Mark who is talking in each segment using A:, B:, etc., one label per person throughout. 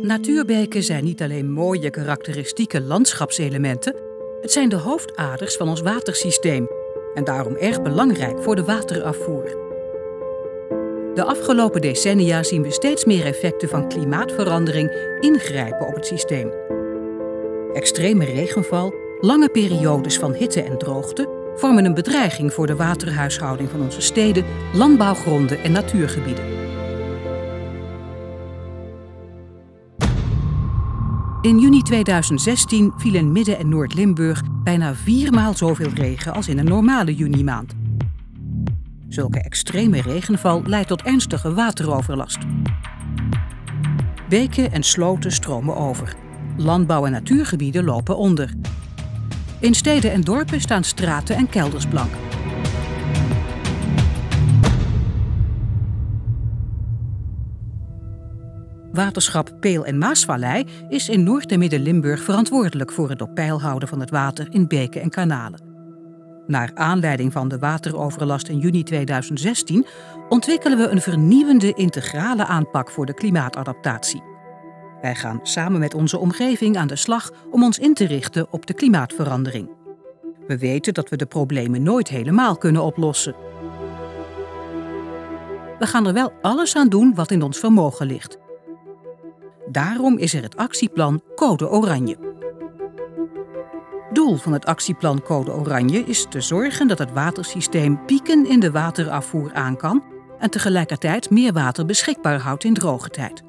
A: Natuurbeken zijn niet alleen mooie karakteristieke landschapselementen, het zijn de hoofdaders van ons watersysteem en daarom erg belangrijk voor de waterafvoer. De afgelopen decennia zien we steeds meer effecten van klimaatverandering ingrijpen op het systeem. Extreme regenval, lange periodes van hitte en droogte vormen een bedreiging voor de waterhuishouding van onze steden, landbouwgronden en natuurgebieden. In juni 2016 viel in Midden- en Noord-Limburg bijna 4 maal zoveel regen als in een normale junimaand. Zulke extreme regenval leidt tot ernstige wateroverlast. Beken en sloten stromen over. Landbouw- en natuurgebieden lopen onder. In steden en dorpen staan straten en kelders blank. Waterschap Peel- en Maasvallei is in Noord- en Midden-Limburg verantwoordelijk voor het op peil houden van het water in beken en kanalen. Naar aanleiding van de wateroverlast in juni 2016 ontwikkelen we een vernieuwende integrale aanpak voor de klimaatadaptatie. Wij gaan samen met onze omgeving aan de slag om ons in te richten op de klimaatverandering. We weten dat we de problemen nooit helemaal kunnen oplossen. We gaan er wel alles aan doen wat in ons vermogen ligt. Daarom is er het actieplan Code Oranje. Doel van het actieplan Code Oranje is te zorgen dat het watersysteem pieken in de waterafvoer aan kan en tegelijkertijd meer water beschikbaar houdt in droge tijd.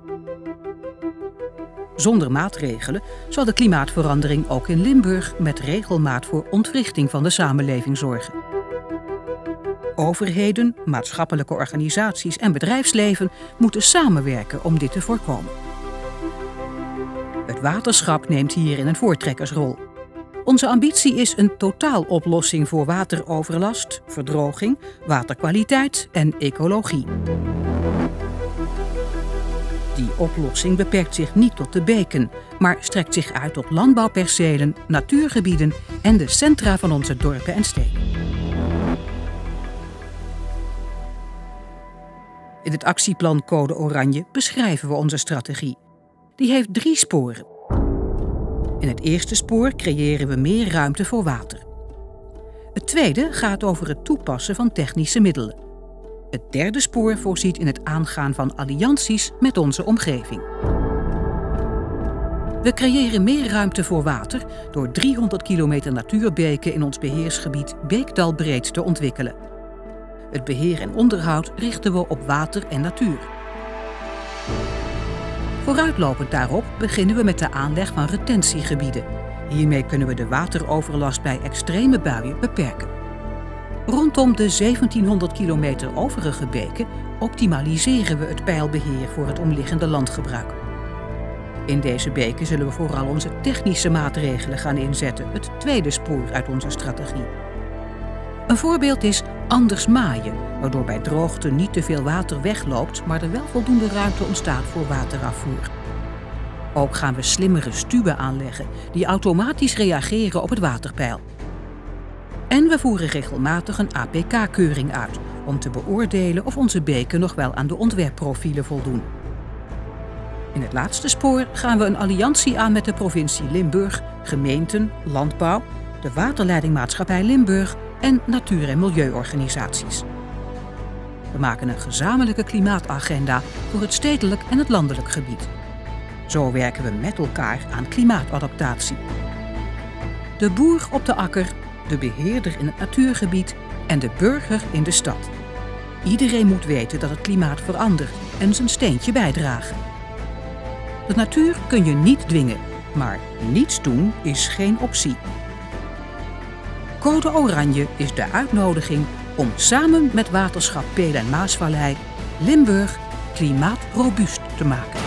A: Zonder maatregelen zal de klimaatverandering ook in Limburg met regelmaat voor ontwrichting van de samenleving zorgen. Overheden, maatschappelijke organisaties en bedrijfsleven moeten samenwerken om dit te voorkomen. Het waterschap neemt hierin een voortrekkersrol. Onze ambitie is een totaaloplossing voor wateroverlast, verdroging, waterkwaliteit en ecologie. Die oplossing beperkt zich niet tot de beken, maar strekt zich uit tot landbouwpercelen, natuurgebieden en de centra van onze dorpen en steden. In het actieplan Code Oranje beschrijven we onze strategie. Die heeft 3 sporen. In het eerste spoor creëren we meer ruimte voor water. Het tweede gaat over het toepassen van technische middelen. Het derde spoor voorziet in het aangaan van allianties met onze omgeving. We creëren meer ruimte voor water door 300 kilometer natuurbeken in ons beheersgebied Beekdalbreed te ontwikkelen. Het beheer en onderhoud richten we op water en natuur. Vooruitlopend daarop beginnen we met de aanleg van retentiegebieden. Hiermee kunnen we de wateroverlast bij extreme buien beperken. Rondom de 1700 kilometer overige beken optimaliseren we het peilbeheer voor het omliggende landgebruik. In deze beken zullen we vooral onze technische maatregelen gaan inzetten, het tweede spoor uit onze strategie. Een voorbeeld is anders maaien, waardoor bij droogte niet te veel water wegloopt, maar er wel voldoende ruimte ontstaat voor waterafvoer. Ook gaan we slimmere stuwen aanleggen die automatisch reageren op het waterpeil. En we voeren regelmatig een APK-keuring uit om te beoordelen of onze beken nog wel aan de ontwerpprofielen voldoen. In het laatste spoor gaan we een alliantie aan met de provincie Limburg, gemeenten, landbouw, de Waterleidingmaatschappij Limburg en natuur- en milieuorganisaties. We maken een gezamenlijke klimaatagenda voor het stedelijk en het landelijk gebied. Zo werken we met elkaar aan klimaatadaptatie. De boer op de akker, de beheerder in het natuurgebied en de burger in de stad. Iedereen moet weten dat het klimaat verandert en zijn steentje bijdragen. De natuur kun je niet dwingen, maar niets doen is geen optie. Code Oranje is de uitnodiging om samen met waterschap Peel- en Maasvallei Limburg klimaatrobuust te maken.